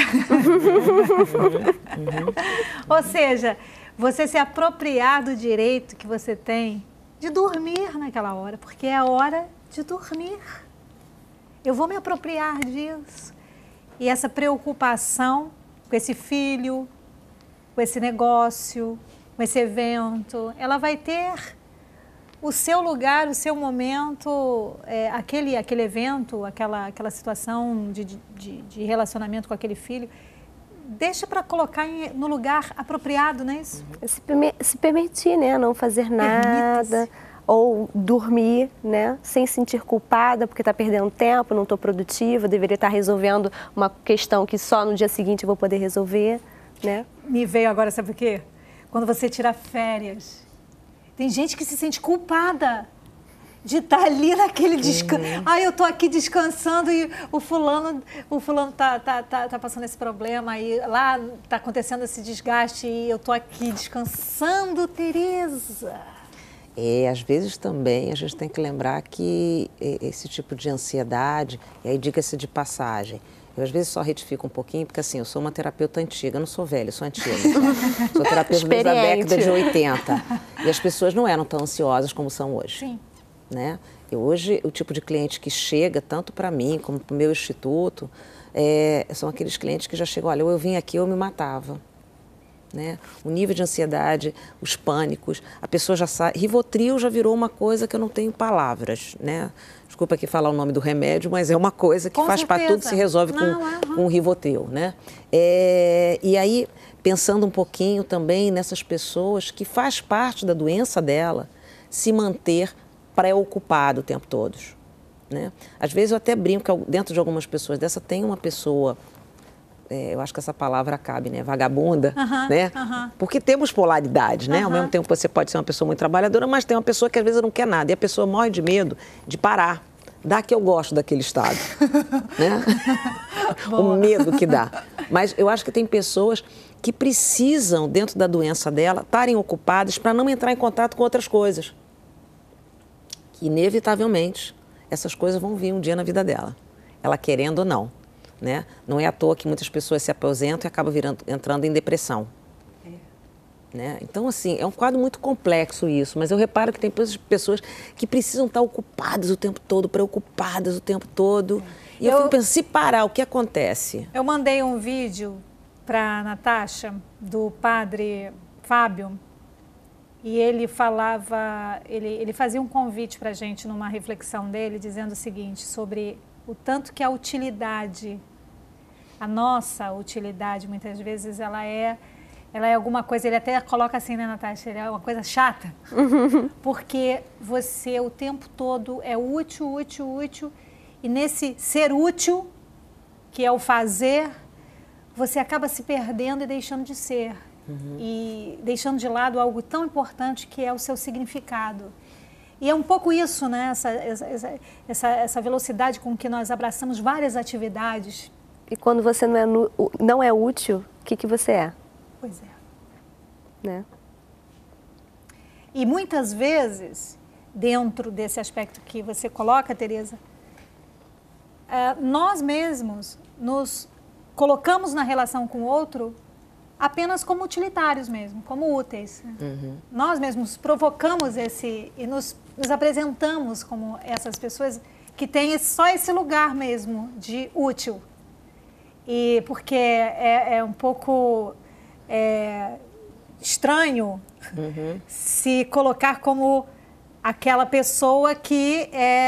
Ou seja, você se apropriar do direito que você tem de dormir naquela hora, porque é a hora de dormir. Eu vou me apropriar disso. E essa preocupação com esse filho, com esse negócio, com esse evento, ela vai ter o seu lugar, o seu momento, aquele evento, aquela situação de relacionamento com aquele filho, deixa para colocar no lugar apropriado, não é isso? Se permitir, né? Não fazer nada. Ou dormir, né, sem sentir culpada porque está perdendo tempo, não estou produtiva, deveria estar resolvendo uma questão que só no dia seguinte eu vou poder resolver, né? Me veio agora, sabe o quê? Quando você tira férias, tem gente que se sente culpada de estar ali naquele descanso. Eu estou aqui descansando e o fulano tá passando esse problema e lá está acontecendo esse desgaste e eu estou aqui descansando, Tereza. Às vezes também a gente tem que lembrar que esse tipo de ansiedade, e aí diga-se de passagem, eu às vezes só retifico um pouquinho, porque assim, eu sou uma terapeuta antiga, eu não sou velha, eu sou antiga. Sou terapeuta desde a década de 80. E as pessoas não eram tão ansiosas como são hoje. Sim. Né? E hoje, o tipo de cliente que chega, tanto para mim como para o meu instituto, são aqueles clientes que já chegam, olha, eu vim aqui, eu me matava. Né? O nível de ansiedade, os pânicos, a pessoa já sabe. Rivotril já virou uma coisa que eu não tenho palavras, né? Desculpa aqui falar o nome do remédio, mas é uma coisa que faz para tudo, se resolve com Rivotril, né? E aí, pensando um pouquinho também nessas pessoas que faz parte da doença dela se manter preocupado o tempo todo, né? Às vezes eu até brinco que dentro de algumas pessoas dessa tem uma pessoa... eu acho que essa palavra cabe, né? Vagabunda, né? Porque temos polaridades, né? Ao mesmo tempo você pode ser uma pessoa muito trabalhadora, mas tem uma pessoa que às vezes não quer nada. E a pessoa morre de medo de parar. Dá que eu gosto daquele estado, né? O medo que dá. Mas eu acho que tem pessoas que precisam, dentro da doença dela, estarem ocupadas para não entrar em contato com outras coisas. Que, inevitavelmente, essas coisas vão vir um dia na vida dela. Ela querendo ou não. Né? Não é à toa que muitas pessoas se aposentam e acabam entrando em depressão. Né? Então, assim, é um quadro muito complexo isso, mas eu reparo que tem pessoas que precisam estar ocupadas o tempo todo, preocupadas o tempo todo. E eu fico pensando, se parar, o que acontece? Eu mandei um vídeo para a Natasha, do padre Fábio, e ele falava, ele fazia um convite para a gente numa reflexão dele, dizendo o seguinte, sobre o tanto que a utilidade, a nossa utilidade, muitas vezes, ela é alguma coisa, ele até coloca assim, né, Natasha, ele é uma coisa chata, porque você o tempo todo é útil, e nesse ser útil, que é o fazer, você acaba se perdendo e deixando de ser. E deixando de lado algo tão importante que é o seu significado. E é um pouco isso, né? Essa velocidade com que nós abraçamos várias atividades. E quando você não é útil, o que você é? Pois é. Né? E muitas vezes, dentro desse aspecto que você coloca, Tereza, nós mesmos nos colocamos na relação com o outro apenas como utilitários mesmo, como úteis. Nós mesmos provocamos e nos apresentamos como essas pessoas que têm só esse lugar mesmo de útil. E porque é um pouco estranho se colocar como aquela pessoa que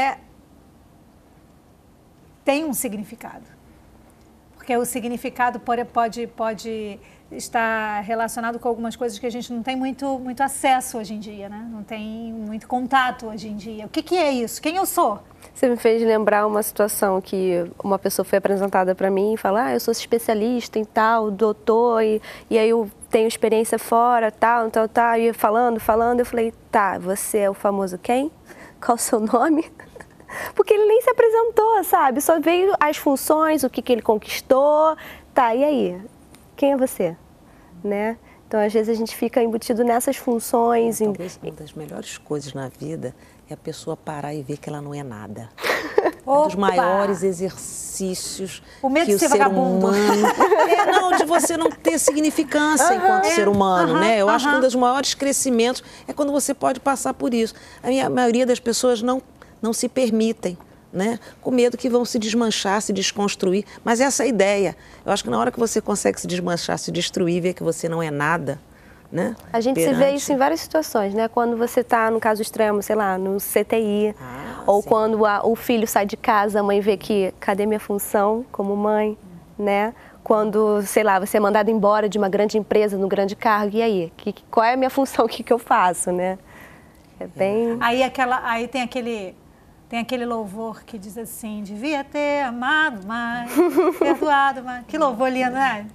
tem um significado. Porque o significado pode estar relacionado com algumas coisas que a gente não tem muito acesso hoje em dia, né? Não tem muito contato hoje em dia. O que é isso? Quem eu sou? Você me fez lembrar uma situação que uma pessoa foi apresentada para mim e falou, eu sou especialista em tal, doutor, e aí eu tenho experiência fora, tal, e falando, eu falei, tá, você é o famoso quem? Qual o seu nome? Porque ele nem se apresentou, sabe? Só veio as funções, o que ele conquistou, tá, e aí? Quem é você? Né? Então, às vezes, a gente fica embutido nessas funções. Talvez uma das melhores coisas na vida é a pessoa parar e ver que ela não é nada. Opa! Um dos maiores exercícios o medo que de o ser ser vagabundo. humano... de você não ter significância enquanto ser humano, né? Eu acho que um dos maiores crescimentos é quando você pode passar por isso. A maioria das pessoas não se permitem, né? Com medo que vão se desmanchar, se desconstruir. Mas essa é a ideia. Eu acho que na hora que você consegue se desmanchar, se destruir, ver que você não é nada, né? A gente se vê isso em várias situações, né? Quando você está, no caso extremo, sei lá, no CTI, ou sim, quando o filho sai de casa, a mãe vê que, cadê minha função como mãe, né? Quando, sei lá, você é mandado embora de uma grande empresa, num grande cargo, e aí? Qual é a minha função, o que eu faço, né? É bem... Aí tem aquele louvor que diz assim, devia ter amado mais, perdoado mais. Que louvor lindo, né?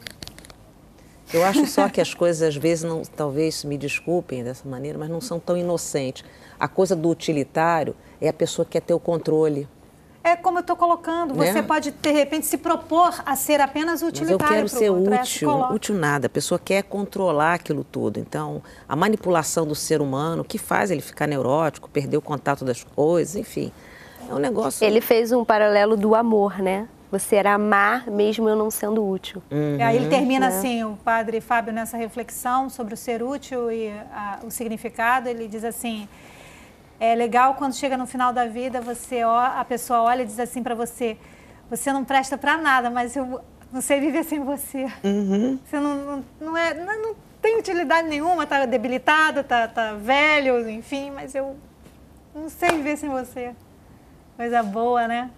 Eu acho só que as coisas, às vezes, talvez me desculpem dessa maneira, mas não são tão inocentes. A coisa do utilitário é a pessoa que quer ter o controle. É como eu estou colocando, você, né, pode, de repente, se propor a ser apenas utilitário. Mas eu quero ser útil, útil nada. A pessoa quer controlar aquilo tudo. Então, a manipulação do ser humano, que faz ele ficar neurótico, perder o contato das coisas, enfim, é um negócio... Ele fez um paralelo do amor, né? Você era amar mesmo eu não sendo útil. Aí ele termina assim, o padre Fábio, nessa reflexão sobre o ser útil e o significado, ele diz assim, é legal quando chega no final da vida, a pessoa olha e diz assim para você, você não presta para nada, mas eu não sei viver sem você. Você não tem utilidade nenhuma, tá debilitado, tá velho, enfim, mas eu não sei viver sem você. Coisa boa, né?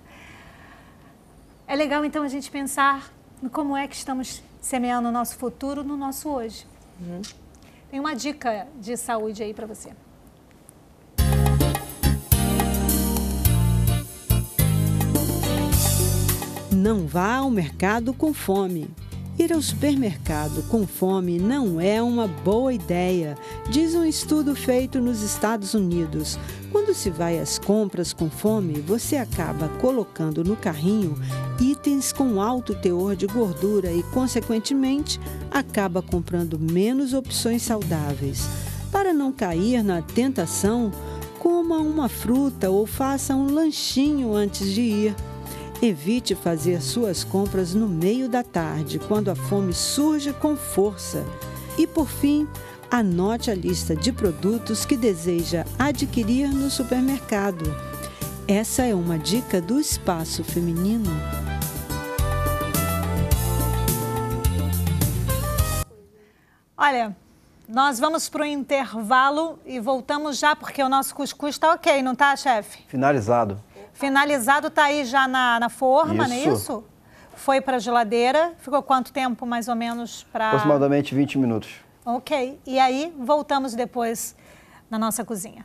É legal, então, a gente pensar no como é que estamos semeando o nosso futuro no nosso hoje. Tem uma dica de saúde aí para você. Não vá ao mercado com fome. Ir ao supermercado com fome não é uma boa ideia, diz um estudo feito nos Estados Unidos. Quando se vai às compras com fome, você acaba colocando no carrinho itens com alto teor de gordura e, consequentemente, acaba comprando menos opções saudáveis. Para não cair na tentação, coma uma fruta ou faça um lanchinho antes de ir. Evite fazer suas compras no meio da tarde, quando a fome surge com força. E, por fim, anote a lista de produtos que deseja adquirir no supermercado. Essa é uma dica do Espaço Feminino. Olha, nós vamos para o intervalo e voltamos já, porque o nosso cuscuz está ok, não tá, chefe? Finalizado. Finalizado, tá aí já na forma, não é isso? Foi para a geladeira. Ficou quanto tempo, mais ou menos, para... Aproximadamente 20 minutos. Ok. E aí, voltamos depois na nossa cozinha.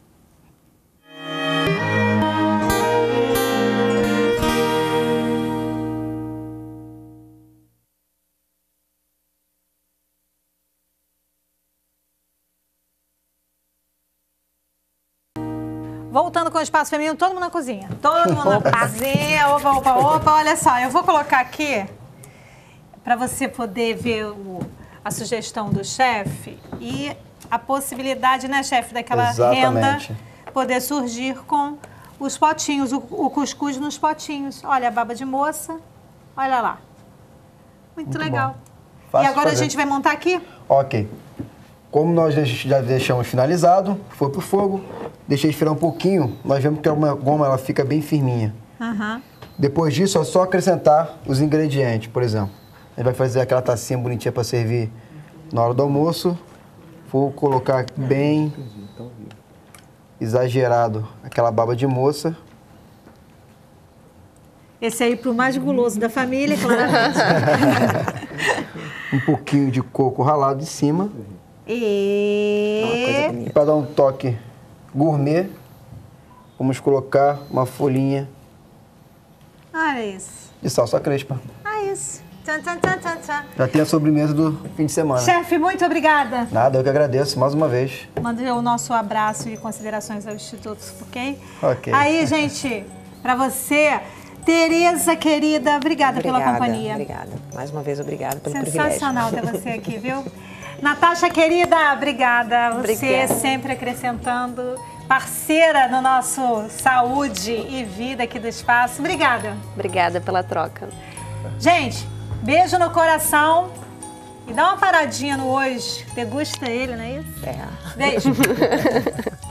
Voltando com o espaço feminino, todo mundo na cozinha. Todo mundo na cozinha. Opa, opa, opa. Olha só, eu vou colocar aqui para você poder ver a sugestão do chefe e a possibilidade, né, chefe, daquela renda poder surgir com os potinhos, o cuscuz nos potinhos. Olha a baba de moça, olha lá. Muito legal. E agora a gente vai montar aqui? Ok. Como nós já deixamos finalizado, foi pro fogo, deixei esfriar um pouquinho, nós vemos que a goma ela fica bem firminha. Depois disso, é só acrescentar os ingredientes, por exemplo. A gente vai fazer aquela tacinha bonitinha para servir na hora do almoço. Vou colocar bem exagerado aquela baba de moça. Esse aí pro mais guloso da família, claramente. Um pouquinho de coco ralado em cima. E para dar um toque gourmet, vamos colocar uma folhinha de salsa crespa. Isso. Tchan, tchan, tchan, tchan, tchan. Já tem a sobremesa do fim de semana. Chefe, muito obrigada. Nada, eu que agradeço mais uma vez. Mande o nosso abraço e considerações ao Instituto, ok? Ok. Aí, gente, para você, Tereza, querida, obrigada pela companhia. Obrigada. Mais uma vez, obrigada pelo privilégio. Sensacional ter você aqui, viu? Natasha, querida, obrigada. Você sempre acrescentando, parceira no nosso Saúde e Vida aqui do Espaço. Obrigada. Obrigada pela troca. Gente, beijo no coração e dá uma paradinha no hoje. Degusta ele, não é isso? É. Beijo.